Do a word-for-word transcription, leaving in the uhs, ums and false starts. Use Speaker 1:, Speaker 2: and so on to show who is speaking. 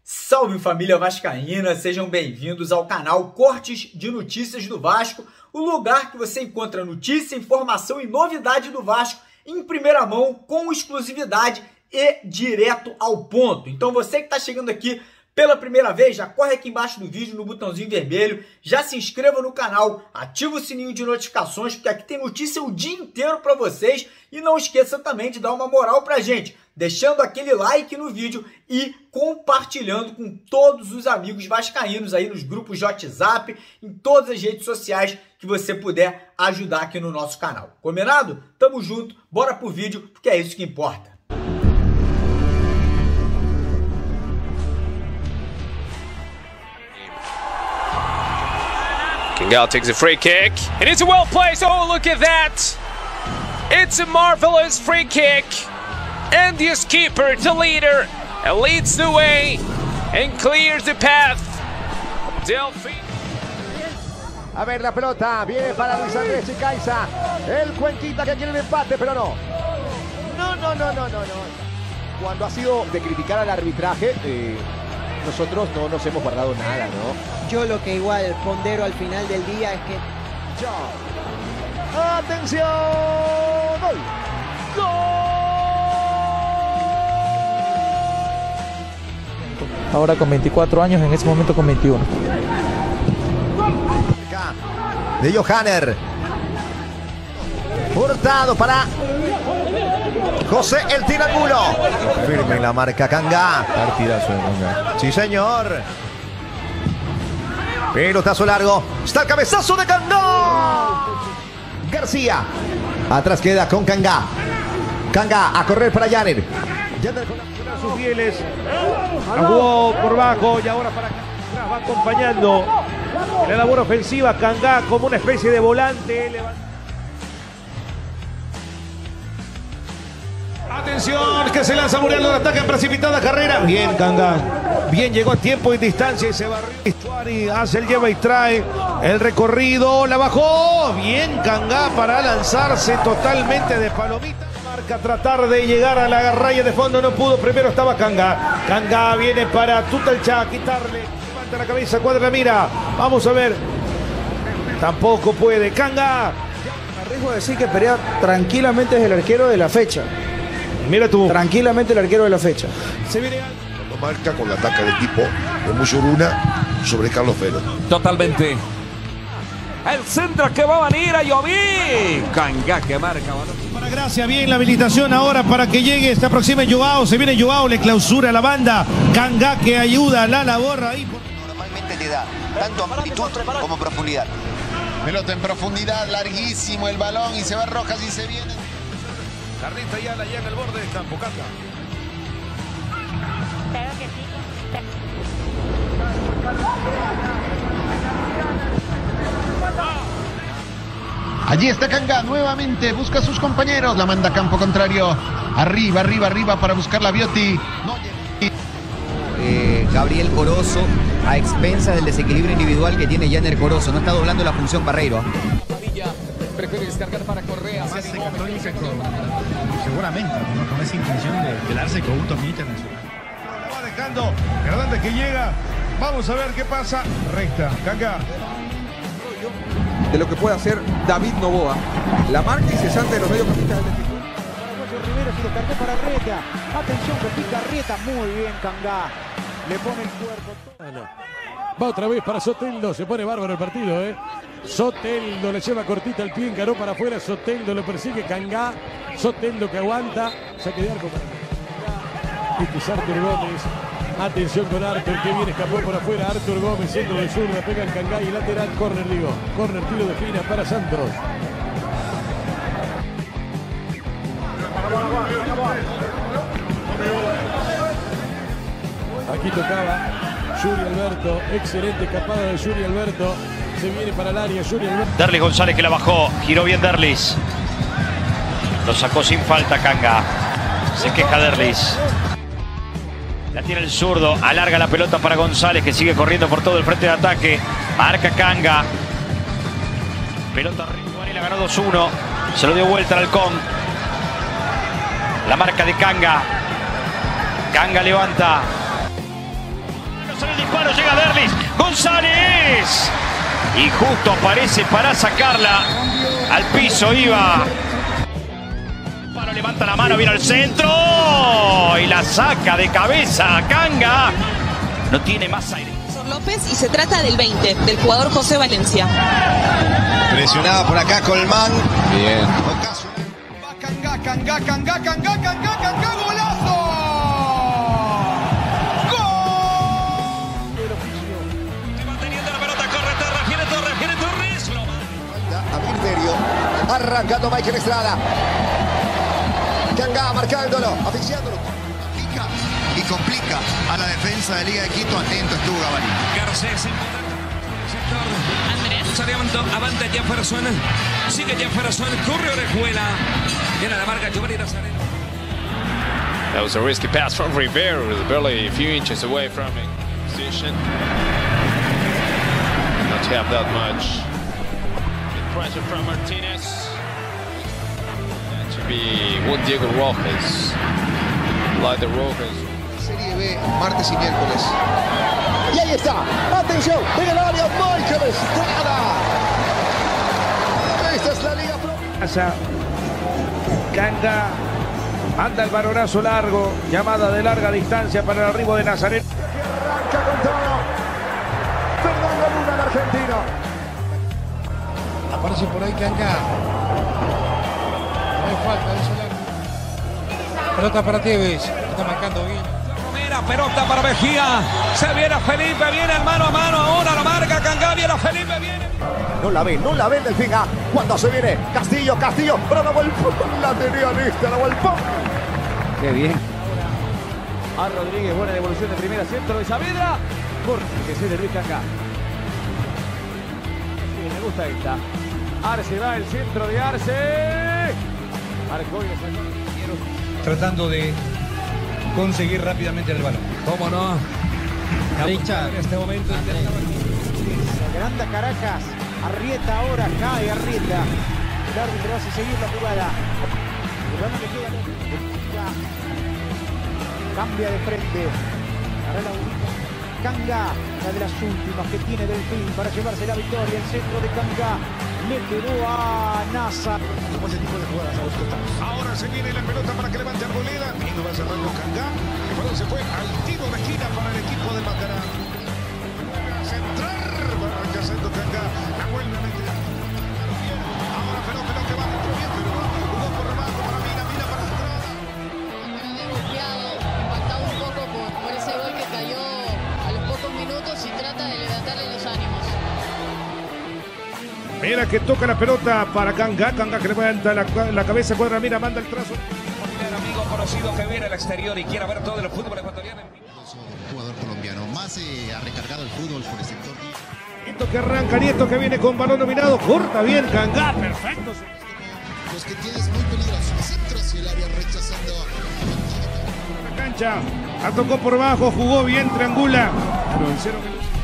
Speaker 1: Salve família vascaína, sejam bem-vindos ao canal Cortes de Notícias do Vasco, o lugar que você encontra notícia, informação e novidade do Vasco em primeira mão, com exclusividade e direto ao ponto. Então você que está chegando aqui pela primeira vez, já corre aqui embaixo do vídeo no botãozinho vermelho, já se inscreva no canal, ativa o sininho de notificações, porque aqui tem notícia o dia inteiro para vocês, e não esqueça também de dar uma moral pra gente, deixando aquele like no vídeo e compartilhando com todos os amigos vascaínos aí nos grupos de WhatsApp, em todas as redes sociais que você puder ajudar aqui no nosso canal. Combinado? Tamo junto, bora pro vídeo, porque é isso que importa.
Speaker 2: Kangá takes a free kick, and it's a well placed. Oh, look at that! It's a marvelous free kick, and the skipper, the leader, leads the way and clears the path. Delphi.
Speaker 3: A ver la pelota, viene para Luis Andrés Chicaiza, el Cuenquita que quiere el empate, pero no. No, no, no, no, no, no. Cuando ha sido de criticar al arbitraje, eh, nosotros no nos hemos guardado nada, ¿no?
Speaker 4: Yo lo que igual pondero al final del día es que...
Speaker 3: ¡Atención! ¡Gol! ¡Gol!
Speaker 5: Ahora con veinticuatro años, en ese momento con veintiuno.
Speaker 3: De Johanner. Hurtado para José el Tirangulo. Firme en la marca Kangá.
Speaker 6: Partidazo de Kangá.
Speaker 3: Sí, señor. Pelotazo largo. Está el cabezazo de Kangá. García. Atrás queda con Kangá. Kangá a correr para Janner.
Speaker 6: Janner con sus fieles. Jugó por bajo y ahora para atrás va acompañando la labor ofensiva. Kangá como una especie de volante. Atención, que se lanza Muriel al ataque en precipitada carrera. Bien, Kangá. Bien, llegó a tiempo y distancia y se barrió. Suárez hace el lleva y trae el recorrido. La bajó. Bien, Kangá para lanzarse totalmente de palomita. Marca tratar de llegar a la raya de fondo. No pudo. Primero estaba Kangá. Kangá viene para Tutelcha quitarle. Levanta la cabeza, cuadra la mira. Vamos a ver. Tampoco puede. Kangá.
Speaker 7: Arriesgo a decir que Perea tranquilamente es el arquero de la fecha.
Speaker 6: Mira tú.
Speaker 7: Tranquilamente el arquero de la fecha.
Speaker 6: Se viene
Speaker 8: Cuando marca con la ataca del equipo de Musuruna sobre Carlos Fero.
Speaker 9: Totalmente. El centro que va a venir a Lloví. Kangá que marca.
Speaker 6: Para Gracia, bien la habilitación ahora para que llegue, se aproxime Joao, se viene Joao, le clausura la banda. Kangá que ayuda a la labor ahí.
Speaker 10: Normalmente te da tanto amplitud como profundidad.
Speaker 11: Pelota en profundidad, larguísimo el balón y se va Rojas y se viene.
Speaker 6: Carrita y Ala ya en el borde del campo, Kangá.
Speaker 12: Claro que sí.
Speaker 11: Allí está Kangá, nuevamente busca a sus compañeros, la manda a campo contrario. Arriba, arriba, arriba para buscar la Bioti. No
Speaker 13: eh, Gabriel Corozo a expensas del desequilibrio individual que tiene Janner Corozo. No está doblando la función Barreiro.
Speaker 9: Prefiere descargar para Correa.
Speaker 14: Seguramente, ¿no? Con esa intención de quedarse con un torneo internacional.
Speaker 6: La va dejando, Hernández que llega. Vamos a ver qué pasa. Recta, Kangá.
Speaker 15: De lo que puede hacer David Novoa. La marca incesante de los mediocampistas del equipo.
Speaker 4: Rivero se descargó para Arrieta. Atención que pica Arrieta. Muy bien Kangá. Le pone el cuerpo.
Speaker 16: Va otra vez para Soteldo. Se pone bárbaro el partido, ¿eh? Soteldo le lleva cortita el pie, encaró para afuera. Soteldo lo persigue Kangá. Soteldo que aguanta. Saque de arco para... Este es Artur Gómez. Atención con Artur, que bien escapó por afuera. Artur Gómez, centro de zurda, pega en Kangá y lateral, córner, digo. Córner, tiro de esquina para Santos. Aquí tocaba Yuri Alberto. Excelente escapada de Yuri Alberto. Se viene para el área, Yuri Alberto.
Speaker 17: Derlis González que la bajó. Giró bien Derlis. Lo sacó sin falta Kangá. Se queja Derlis. La tiene el zurdo, alarga la pelota para González que sigue corriendo por todo el frente de ataque. Marca Kangá. Pelota Rituani, la ganó dos uno. Se lo dio vuelta al Halcón. La marca de Kangá. Kangá levanta. González. Y justo aparece para sacarla. Al piso iba. Paro levanta la mano, viene al centro. Y la saca de cabeza. Kanga. No tiene más aire.
Speaker 12: López y se trata del veinte, del jugador José Valencia.
Speaker 10: Presionada por acá Colmán.
Speaker 11: Bien.
Speaker 10: Va Kanga, Kanga, Kanga, Kanga, Kanga, Kanga, golazo. ¡Gol!
Speaker 9: Manteniendo la pelota, corre Torres, viene Torres, viene Torres.
Speaker 3: A Ministerio. Arrancando Michael Estrada. Kanga marcándolo, asfixiándolo.
Speaker 10: Y complica a la defensa de Liga de Quito. Atento estuvo Gabarí.
Speaker 9: Garcés en sector. Andrés. Sariamento, avanta Jefferson. Sigue Jefferson, corre Orejuela. Viene la marca Giovanni Nazareno.
Speaker 2: That was a risky pass from Rivero, who was barely a few inches away from it. Position. Not have that much. Good pressure from Martinez. That should be Juan Diego Rojas. Like the Rojas.
Speaker 15: Serie B, martes y miércoles.
Speaker 3: Y ahí está. Atención. En el área, Michael Estrada. Esta es la Liga Pro.
Speaker 6: Kanga. Anda el varonazo largo. Llamada de larga distancia para el arribo de Nazareno.
Speaker 3: Arranca con todo. Fernando Luna, el argentino.
Speaker 16: Aparece por ahí Kanga. No hay falta, de solar. Pelota para Tevez. Está marcando bien.
Speaker 9: Romera, pelota para Mejía. Se viene Felipe, viene el mano a mano. Ahora la marca Kanga, viene Felipe, viene.
Speaker 3: No la ve, no la ve el Delfín. Ah, cuando se viene Castillo, Castillo. Pero la vuelta. La tenía lista, la vuelta.
Speaker 4: Qué bien. A Rodríguez, buena devolución de primera, centro de Saavedra. Corte que se de Luis Kanga. Sí, me gusta esta. Arce va el centro de Arce. Marcó y le sacó.
Speaker 14: Tratando de conseguir rápidamente el balón.
Speaker 9: ¿Cómo no?
Speaker 4: Richard.
Speaker 9: En este momento
Speaker 4: Agranda Caracas. Arrieta ahora, cae Arrieta. El árbitro hace seguir la jugada. El balón que queda. Cambia de frente. Para la única. Kanga, una de las últimas que tiene Delfín para llevarse la victoria. El centro de Kanga le quedó a Nasa.
Speaker 6: Como ese tipo de jugadas a los costados. Ahora se viene la pelota para que levante Arboleda. Y no va a cerrar con Kanga. El balón se fue al tiro de esquina para el equipo de Macará. Vuelve a centrar. Va rechazando Kanga. La vuelve a meter. Ahora Peló, Peló que va dentro bien, pero va. Jugó por rebajo para Mina, Mina para Estrada.
Speaker 12: Golpeado, impactado un poco por, por ese gol que cayó a los pocos minutos y trata de levantarle los ánimos.
Speaker 6: Mira que toca la pelota para Kanga. Kanga que levanta la, la cabeza, cuadra, mira, manda el trazo.
Speaker 9: un amigo conocido que viene al exterior y quiere ver todo el fútbol ecuatoriano.
Speaker 11: Jugador colombiano, más eh, ha recargado el fútbol por el sector.
Speaker 6: Nieto que arranca, Nieto que viene con balón dominado, corta bien Kanga, perfecto.
Speaker 11: Los que tienes muy peligrosos, centro hacia el área rechazando.
Speaker 6: La cancha, la tocó por abajo, jugó bien, triangula. Pero el cero que...